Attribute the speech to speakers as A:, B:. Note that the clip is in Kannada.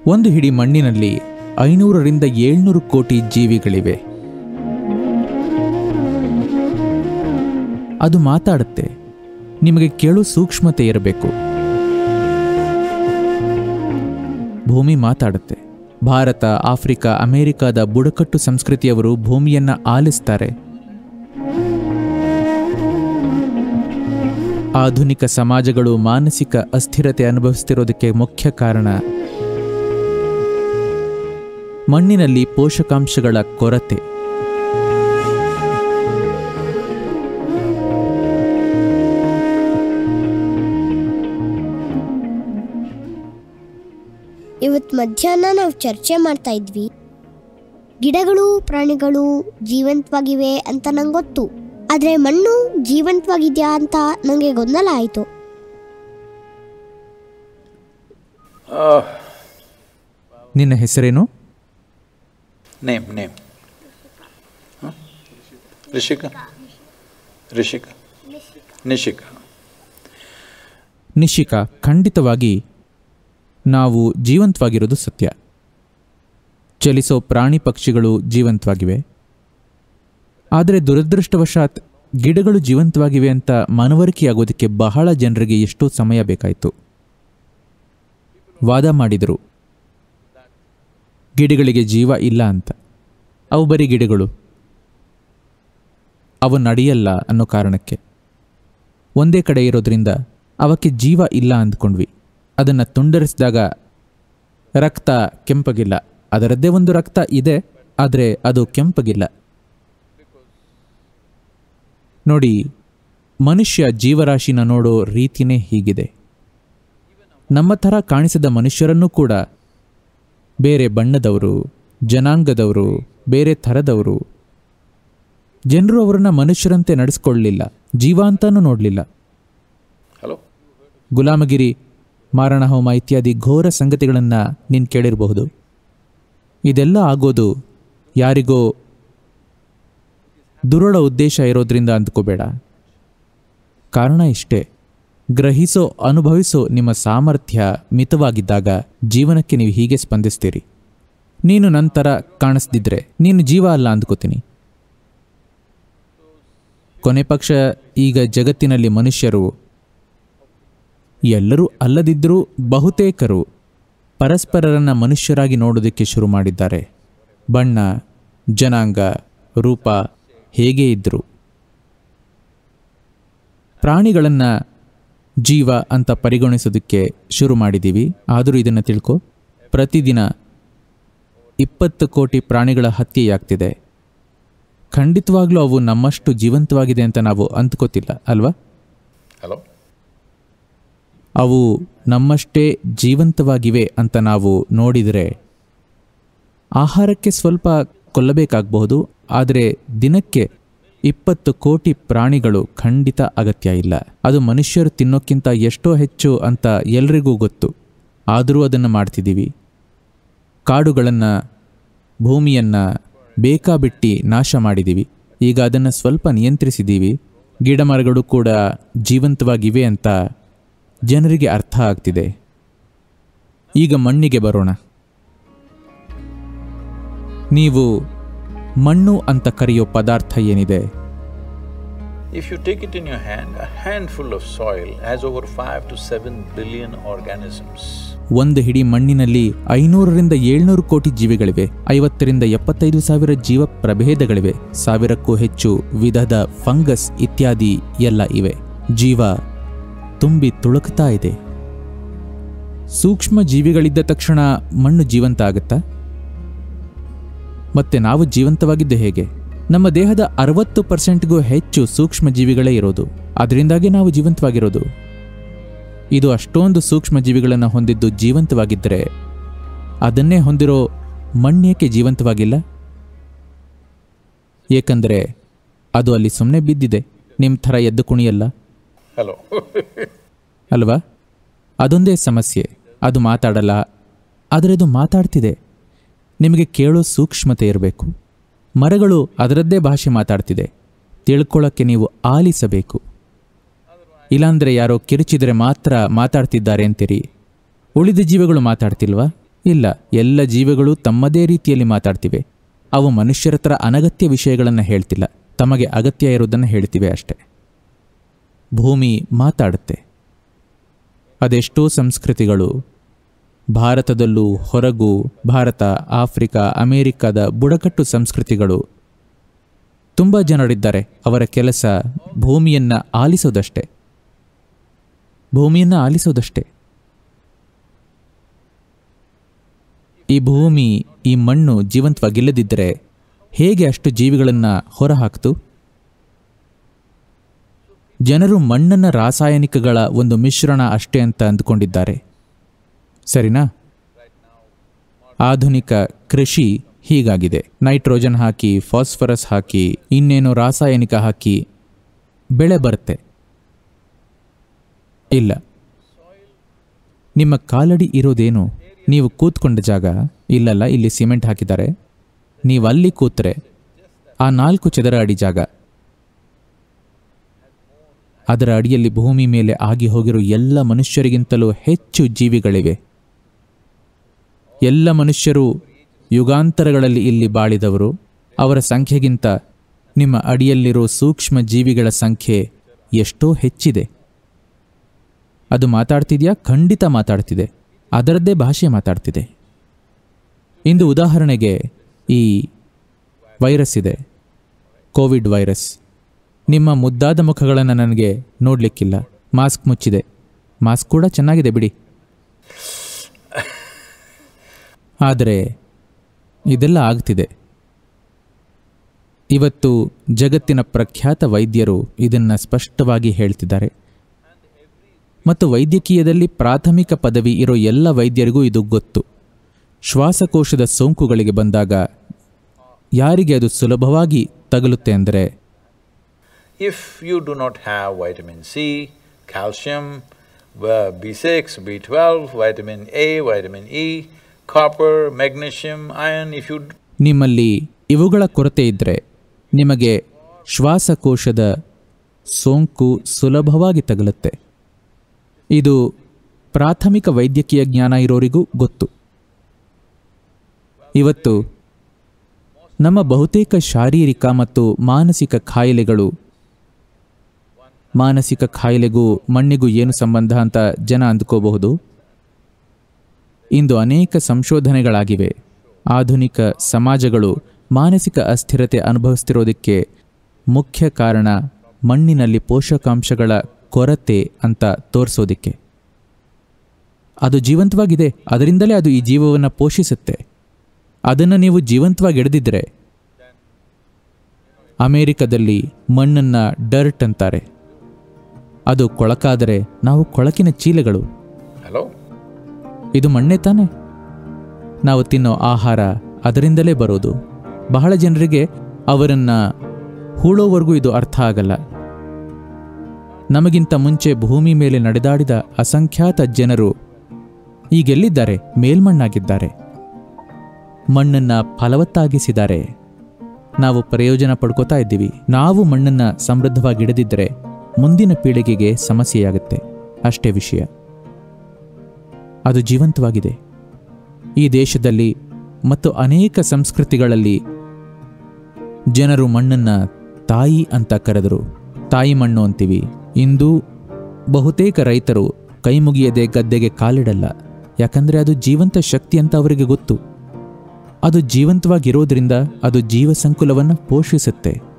A: ಒಂದು ಹಿಡಿ ಮಣ್ಣಿನಲ್ಲಿ 500ರಿಂದ 700 ಕೋಟಿ ಜೀವಿಗಳಿವೆ. ಅದು ಮಾತಾಡುತ್ತೆ. ನಿಮಗೆ ಕೇಳೋ ಸೂಕ್ಷ್ಮತೆ ಇರಬೇಕು. ಭೂಮಿ ಮಾತಾಡುತ್ತೆ. ಭಾರತ, ಆಫ್ರಿಕಾ, ಅಮೆರಿಕಾದ ಬುಡಕಟ್ಟು ಸಂಸ್ಕೃತಿಯವರು ಭೂಮಿಯನ್ನ ಆಲಿಸ್ತಾರೆ. ಆಧುನಿಕ ಸಮಾಜಗಳು ಮಾನಸಿಕ ಅಸ್ಥಿರತೆ ಅನುಭವಿಸುತ್ತಿರೋದಕ್ಕೆ ಮುಖ್ಯ ಕಾರಣ ಮಣ್ಣಿನಲ್ಲಿ ಪೋಷಕಾಂಶಗಳ ಕೊರತೆ.
B: ಇವತ್ತು ಮಧ್ಯಾಹ್ನ ನಾವು ಚರ್ಚೆ ಮಾಡ್ತಾ ಇದ್ವಿ, ಗಿಡಗಳು ಪ್ರಾಣಿಗಳು ಜೀವಂತವಾಗಿವೆ ಅಂತ ನಂಗೆ ಗೊತ್ತು, ಆದರೆ ಮಣ್ಣು ಜೀವಂತವಾಗಿದೆಯಾ ಅಂತ ನನಗೆ ಗೊಂದಲ ಆಯಿತು.
A: ನಿನ್ನ ಹೆಸರೇನು?
C: ನೇಮ್ ರಿಷಿಕಾ.
A: ನಿಶಿಕಾ, ಖಂಡಿತವಾಗಿ ನಾವು ಜೀವಂತವಾಗಿರೋದು ಸತ್ಯ. ಚಲಿಸೋ ಪ್ರಾಣಿ ಪಕ್ಷಿಗಳು ಜೀವಂತವಾಗಿವೆ. ಆದರೆ ದುರದೃಷ್ಟವಶಾತ್ ಗಿಡಗಳು ಜೀವಂತವಾಗಿವೆ ಅಂತ ಮನವರಿಕೆಯಾಗೋದಕ್ಕೆ ಬಹಳ ಜನರಿಗೆ ಎಷ್ಟೋ ಸಮಯ ಬೇಕಾಯಿತು. ವಾದ ಮಾಡಿದರು ಗಿಡಗಳಿಗೆ ಜೀವ ಇಲ್ಲ ಅಂತ. ಅವು ಬರೀ ಗಿಡಗಳು, ಅವು ನಡೆಯಲ್ಲ ಅನ್ನೋ ಕಾರಣಕ್ಕೆ. ಒಂದೇ ಕಡೆ ಇರೋದ್ರಿಂದ ಅವಕ್ಕೆ ಜೀವ ಇಲ್ಲ ಅಂದ್ಕೊಂಡ್ವಿ. ಅದನ್ನು ತುಂಡರಿಸಿದಾಗ ರಕ್ತ ಕೆಂಪಗಿಲ್ಲ. ಅದರದ್ದೇ ಒಂದು ರಕ್ತ ಇದೆ, ಆದರೆ ಅದು ಕೆಂಪಗಿಲ್ಲ. ನೋಡಿ, ಮನುಷ್ಯ ಜೀವರಾಶಿನ ನೋಡೋ ರೀತಿನೇ ಹೀಗಿದೆ. ನಮ್ಮ ಥರ ಕಾಣಿಸದ ಮನುಷ್ಯರನ್ನೂ ಕೂಡ ಬೇರೆ ಬಣ್ಣದವರು, ಜನಾಂಗದವರು, ಬೇರೆ ಥರದವರು, ಜನರು ಅವರನ್ನ ಮನುಷ್ಯರಂತೆ ನಡೆಸ್ಕೊಳ್ಳಲಿಲ್ಲ, ಜೀವ ಅಂತಾನೂ ನೋಡಲಿಲ್ಲ. ಗುಲಾಮಗಿರಿ, ಮಾರಣಹೋಮ ಇತ್ಯಾದಿ ಘೋರ ಸಂಗತಿಗಳನ್ನು ನೀನು ಕೇಳಿರಬಹುದು. ಇದೆಲ್ಲ ಆಗೋದು ಯಾರಿಗೋ ದುರುಳ ಉದ್ದೇಶ ಇರೋದ್ರಿಂದ ಅಂದ್ಕೋಬೇಡ. ಕಾರಣ ಇಷ್ಟೇ, ಗ್ರಹಿಸೋ ಅನುಭವಿಸೋ ನಿಮ್ಮ ಸಾಮರ್ಥ್ಯ ಮಿತವಾಗಿದ್ದಾಗ ಜೀವನಕ್ಕೆ ನೀವು ಹೀಗೆ ಸ್ಪಂದಿಸ್ತೀರಿ. ನೀನು ನಂತರ ಕಾಣಿಸ್ದಿದ್ರೆ ನೀನು ಜೀವ ಅಲ್ಲ ಅಂದ್ಕೋತೀನಿ. ಕೊನೆ ಪಕ್ಷ ಈಗ ಜಗತ್ತಿನಲ್ಲಿ ಮನುಷ್ಯರು, ಎಲ್ಲರೂ ಅಲ್ಲದಿದ್ದರೂ ಬಹುತೇಕರು ಪರಸ್ಪರರನ್ನ ಮನುಷ್ಯರಾಗಿ ನೋಡೋದಕ್ಕೆ ಶುರು ಮಾಡಿದ್ದಾರೆ. ಬಣ್ಣ, ಜನಾಂಗ, ರೂಪ ಹೇಗೇ ಇದ್ದರು. ಪ್ರಾಣಿಗಳನ್ನು ಜೀವ ಅಂತ ಪರಿಗಣಿಸೋದಕ್ಕೆ ಶುರು ಮಾಡಿದ್ದೀವಿ. ಆದರೂ ಇದನ್ನು ತಿಳ್ಕೊ, ಪ್ರತಿದಿನ 20 ಕೋಟಿ ಪ್ರಾಣಿಗಳ ಹತ್ಯೆಯಾಗ್ತಿದೆ. ಖಂಡಿತವಾಗ್ಲೂ ಅವು ನಮ್ಮಷ್ಟು ಜೀವಂತವಾಗಿದೆ ಅಂತ ನಾವು ಅಂದ್ಕೋತಿಲ್ಲ ಅಲ್ವಾ? ಅವು ನಮ್ಮಷ್ಟೇ ಜೀವಂತವಾಗಿವೆ ಅಂತ ನಾವು ನೋಡಿದರೆ ಆಹಾರಕ್ಕೆ ಸ್ವಲ್ಪ ಕೊಲ್ಲಬೇಕಾಗಬಹುದು. ಆದರೆ ದಿನಕ್ಕೆ 20 ಕೋಟಿ ಪ್ರಾಣಿಗಳು ಖಂಡಿತ ಅಗತ್ಯ ಇಲ್ಲ. ಅದು ಮನುಷ್ಯರು ತಿನ್ನೋಕ್ಕಿಂತ ಎಷ್ಟೋ ಹೆಚ್ಚು ಅಂತ ಎಲ್ರಿಗೂ ಗೊತ್ತು. ಆದರೂ ಅದನ್ನು ಮಾಡ್ತಿದ್ದೀವಿ. ಕಾಡುಗಳನ್ನು, ಭೂಮಿಯನ್ನು ಬೇಕಾಬಿಟ್ಟು ನಾಶ ಮಾಡಿದ್ದೀವಿ. ಈಗ ಅದನ್ನು ಸ್ವಲ್ಪ ನಿಯಂತ್ರಿಸಿದ್ದೀವಿ. ಗಿಡ ಮರಗಳು ಕೂಡ ಜೀವಂತವಾಗಿವೆ ಅಂತ ಜನರಿಗೆ ಅರ್ಥ ಆಗ್ತಿದೆ. ಈಗ ಮಣ್ಣಿಗೆ ಬರೋಣ. ನೀವು ಮಣ್ಣು ಅಂತ ಕರೆಯೋ ಪದಾರ್ಥ ಏನಿದೆ,
C: If you take it in your hand, a handful of soil has over 5 to 7 billion organisms.
A: ಒಂದು ಹಿಡಿ ಮಣ್ಣಿನಲ್ಲಿ 500ರಿಂದ 700 ಕೋಟಿ ಜೀವಿಗಳಿವೆ. 50ರಿಂದ 75 ಸಾವಿರ ಜೀವ ಪ್ರಭೇದಗಳಿವೆ. 1000ಕ್ಕೂ ಹೆಚ್ಚು ವಿಧದ ಫಂಗಸ್ ಇತ್ಯಾದಿ ಎಲ್ಲ ಇವೆ. ಜೀವ ತುಂಬಿ ತುಳುಕ್ತಾ ಇದೆ. ಸೂಕ್ಷ್ಮ ಜೀವಿಗಳಿದ್ದ ತಕ್ಷಣ ಮಣ್ಣು ಜೀವಂತ ಆಗುತ್ತಾ? ಮತ್ತೆ ನಾವು ಜೀವಂತವಾಗಿದ್ದು ಹೇಗೆ? ನಮ್ಮ ದೇಹದ 60%ಗೂ ಹೆಚ್ಚು ಸೂಕ್ಷ್ಮ ಜೀವಿಗಳೇ ಇರೋದು. ಅದರಿಂದಾಗಿ ನಾವು ಜೀವಂತವಾಗಿರೋದು. ಇದು ಅಷ್ಟೊಂದು ಸೂಕ್ಷ್ಮ ಜೀವಿಗಳನ್ನು ಹೊಂದಿದ್ದು ಜೀವಂತವಾಗಿದ್ದರೆ ಅದನ್ನೇ ಹೊಂದಿರೋ ಮಣ್ಣೇಕೆ ಜೀವಂತವಾಗಿಲ್ಲ? ಏಕೆಂದರೆ ಅದು ಅಲ್ಲಿ ಸುಮ್ಮನೆ ಬಿದ್ದಿದೆ. ನಿಮ್ಮ ಥರ ಎದ್ದು ಕುಣಿಯಲ್ಲ ಅಲ್ವಾ? ಅದೊಂದೇ ಸಮಸ್ಯೆ. ಅದು ಮಾತಾಡಲ್ಲ, ಆದರೆ ಅದು ಮಾತಾಡ್ತಿದೆ. ನಿಮಗೆ ಕೇಳೋ ಸೂಕ್ಷ್ಮತೆ ಇರಬೇಕು. ಮರಗಳು ಅದರದ್ದೇ ಭಾಷೆ ಮಾತಾಡ್ತಿದೆ. ತಿಳ್ಕೊಳ್ಳೋಕ್ಕೆ ನೀವು ಆಲಿಸಬೇಕು. ಇಲ್ಲಾಂದರೆ ಯಾರೋ ಕಿರುಚಿದರೆ ಮಾತ್ರ ಮಾತಾಡ್ತಿದ್ದಾರೆ ಅಂತೀರಿ. ಉಳಿದ ಜೀವಿಗಳು ಮಾತಾಡ್ತಿಲ್ವಾ? ಇಲ್ಲ, ಎಲ್ಲ ಜೀವಿಗಳು ತಮ್ಮದೇ ರೀತಿಯಲ್ಲಿ ಮಾತಾಡ್ತಿವೆ. ಅವು ಮನುಷ್ಯರ ಹತ್ರ ಅನಗತ್ಯ ವಿಷಯಗಳನ್ನು ಹೇಳ್ತಿಲ್ಲ, ತಮಗೆ ಅಗತ್ಯ ಇರೋದನ್ನು ಹೇಳ್ತಿವೆ ಅಷ್ಟೆ. ಭೂಮಿ ಮಾತಾಡುತ್ತೆ. ಅದೆಷ್ಟೋ ಸಂಸ್ಕೃತಿಗಳು ಭಾರತದಲ್ಲೂ ಹೊರಗೂ, ಭಾರತ, ಆಫ್ರಿಕಾ, ಅಮೇರಿಕಾದ ಬುಡಕಟ್ಟು ಸಂಸ್ಕೃತಿಗಳು ತುಂಬ ಜನರಿದ್ದಾರೆ. ಅವರ ಕೆಲಸ ಭೂಮಿಯನ್ನು ಆಲಿಸೋದಷ್ಟೇ, ಭೂಮಿಯನ್ನು ಆಲಿಸೋದಷ್ಟೇ. ಈ ಭೂಮಿ, ಈ ಮಣ್ಣು ಜೀವಂತವಾಗಿಲ್ಲದಿದ್ದರೆ ಹೇಗೆ ಅಷ್ಟು ಜೀವಿಗಳನ್ನು ಹೊರಹಾಕ್ತು? ಜನರು ಮಣ್ಣನ್ನು ರಾಸಾಯನಿಕಗಳ ಒಂದು ಮಿಶ್ರಣ ಅಷ್ಟೇ ಅಂತ ಅಂದುಕೊಂಡಿದ್ದಾರೆ. ಸರಿನಾ? ಆಧುನಿಕ ಕೃಷಿ ಹೀಗಾಗಿದೆ. ನೈಟ್ರೋಜನ್ ಹಾಕಿ, ಫಾಸ್ಫರಸ್ ಹಾಕಿ, ಇನ್ನೇನೋ ರಾಸಾಯನಿಕ ಹಾಕಿ ಬೆಳೆ ಬರುತ್ತೆ. ಇಲ್ಲ, ನಿಮ್ಮ ಕಾಲಡಿ ಇರೋದೇನು? ನೀವು ಕೂತ್ಕೊಂಡ ಜಾಗ. ಇಲ್ಲಲ್ಲ, ಇಲ್ಲಿ ಸಿಮೆಂಟ್ ಹಾಕಿದ್ದಾರೆ. ನೀವು ಅಲ್ಲಿ ಕೂತ್ರೆ ಆ 4 ಚದರ ಅಡಿ ಜಾಗ, ಅದರ ಅಡಿಯಲ್ಲಿ ಭೂಮಿ ಮೇಲೆ ಆಗಿ ಹೋಗಿರೋ ಎಲ್ಲ ಮನುಷ್ಯರಿಗಿಂತಲೂ ಹೆಚ್ಚು ಜೀವಿಗಳಿವೆ. ಎಲ್ಲ ಮನುಷ್ಯರು ಯುಗಾಂತರಗಳಲ್ಲಿ ಇಲ್ಲಿ ಬಾಳಿದವರು. ಅವರ ಸಂಖ್ಯೆಗಿಂತ ನಿಮ್ಮ ಅಡಿಯಲ್ಲಿರೋ ಸೂಕ್ಷ್ಮ ಜೀವಿಗಳ ಸಂಖ್ಯೆ ಎಷ್ಟೋ ಹೆಚ್ಚಿದೆ. ಅದು ಮಾತಾಡ್ತಿದೆಯಾ? ಖಂಡಿತ ಮಾತಾಡ್ತಿದೆ. ಅದರದ್ದೇ ಭಾಷೆ ಮಾತಾಡ್ತಿದೆ. ಇಂದು ಉದಾಹರಣೆಗೆ ಈ ವೈರಸ್ ಇದೆ, ಕೋವಿಡ್ ವೈರಸ್. ನಿಮ್ಮ ಮುದ್ದಾದ ಮುಖಗಳನ್ನು ನನಗೆ ನೋಡಲಿಕ್ಕಿಲ್ಲ, ಮಾಸ್ಕ್ ಮುಚ್ಚಿದೆ. ಮಾಸ್ಕ್ ಕೂಡ ಚೆನ್ನಾಗಿದೆ ಬಿಡಿ. ಆದರೆ ಇದೆಲ್ಲ ಆಗ್ತಿದೆ. ಇವತ್ತು ಜಗತ್ತಿನ ಪ್ರಖ್ಯಾತ ವೈದ್ಯರು ಇದನ್ನು ಸ್ಪಷ್ಟವಾಗಿ ಹೇಳ್ತಿದ್ದಾರೆ. ಮತ್ತು ವೈದ್ಯಕೀಯದಲ್ಲಿ ಪ್ರಾಥಮಿಕ ಪದವಿ ಇರೋ ಎಲ್ಲ ವೈದ್ಯರಿಗೂ ಇದು ಗೊತ್ತು. ಶ್ವಾಸಕೋಶದ ಸೋಂಕುಗಳಿಗೆ ಬಂದಾಗ ಯಾರಿಗೆ ಅದು ಸುಲಭವಾಗಿ ತಗಲುತ್ತೆ ಅಂದರೆ,
C: if you do not have vitamin C, calcium, B6, B12, vitamin A, vitamin E, copper, magnesium, iron, if you
A: ನಿಮ್ಮಲ್ಲಿ ಇವುಗಳ ಕೊರತೆ ಇದ್ದರೆ ನಿಮಗೆ ಶ್ವಾಸಕೋಶದ ಸೋಂಕು ಸುಲಭವಾಗಿ ತಗಲುತ್ತೆ. ಇದು ಪ್ರಾಥಮಿಕ ವೈದ್ಯಕೀಯ ಜ್ಞಾನ ಇರೋರಿಗೂ ಗೊತ್ತು. ಇವತ್ತು ನಮ್ಮ ಬಹುತೇಕ ಶಾರೀರಿಕ ಮತ್ತು ಮಾನಸಿಕ ಕಾಯಿಲೆಗೂ ಮಣ್ಣಿಗೂ ಏನು ಸಂಬಂಧ ಅಂತ ಜನ ಅಂದ್ಕೋಬಹುದು. ಇಂದು ಅನೇಕ ಸಂಶೋಧನೆಗಳಾಗಿವೆ. ಆಧುನಿಕ ಸಮಾಜಗಳು ಮಾನಸಿಕ ಅಸ್ಥಿರತೆ ಅನುಭವಿಸ್ತಿರೋದಕ್ಕೆ ಮುಖ್ಯ ಕಾರಣ ಮಣ್ಣಿನಲ್ಲಿ ಪೋಷಕಾಂಶಗಳ ಕೊರತೆ ಅಂತ ತೋರಿಸೋದಿಕ್ಕೆ. ಅದು ಜೀವಂತವಾಗಿದೆ, ಅದರಿಂದಲೇ ಅದು ಈ ಜೀವವನ್ನು ಪೋಷಿಸುತ್ತೆ. ಅದನ್ನು ನೀವು ಜೀವಂತವಾಗಿ ಹಿಡಿದಿದ್ರೆ, ಅಮೇರಿಕದಲ್ಲಿ ಮಣ್ಣನ್ನು ಡರ್ಟ್ ಅಂತಾರೆ. ಅದು ಕೊಳಕಾದರೆ ನಾವು ಕೊಳಕಿನ ಚೀಲಗಳು. ಇದು ಮಣ್ಣೆ ತಾನೆ. ನಾವು ತಿನ್ನೋ ಆಹಾರ ಅದರಿಂದಲೇ ಬರೋದು. ಬಹಳ ಜನರಿಗೆ ಅವರನ್ನು ಹೂಳೋವರೆಗೂ ಇದು ಅರ್ಥ ಆಗಲ್ಲ. ನಮಗಿಂತ ಮುಂಚೆ ಭೂಮಿ ಮೇಲೆ ನಡೆದಾಡಿದ ಅಸಂಖ್ಯಾತ ಜನರು ಈಗೆಲ್ಲಿದ್ದಾರೆ? ಮೇಲ್ಮಣ್ಣಾಗಿದ್ದಾರೆ. ಮಣ್ಣನ್ನು ಫಲವತ್ತಾಗಿಸಿದ್ದಾರೆ. ನಾವು ಪ್ರಯೋಜನ ಪಡ್ಕೋತಾ ಇದ್ದೀವಿ. ನಾವು ಮಣ್ಣನ್ನು ಸಮೃದ್ಧವಾಗಿ ಹಿಡಿದಿದ್ದರೆ ಮುಂದಿನ ಪೀಳಿಗೆಗೆ ಸಮಸ್ಯೆಯಾಗುತ್ತೆ. ಅಷ್ಟೇ ವಿಷಯ. ಅದು ಜೀವಂತವಾಗಿದೆ. ಈ ದೇಶದಲ್ಲಿ ಮತ್ತು ಅನೇಕ ಸಂಸ್ಕೃತಿಗಳಲ್ಲಿ ಜನರು ಮಣ್ಣನ್ನು ತಾಯಿ ಅಂತ ಕರೆದರು. ತಾಯಿ ಮಣ್ಣು ಅಂತೀವಿ. ಇಂದು ಬಹುತೇಕ ರೈತರು ಕೈ ಮುಗಿಯದೆ ಗದ್ದೆಗೆ ಕಾಲಿಡಲ್ಲ. ಯಾಕಂದರೆ ಅದು ಜೀವಂತ ಶಕ್ತಿ ಅಂತ ಅವರಿಗೆ ಗೊತ್ತು. ಅದು ಜೀವಂತವಾಗಿರೋದ್ರಿಂದ ಅದು ಜೀವಸಂಕುಲವನ್ನು ಪೋಷಿಸುತ್ತೆ.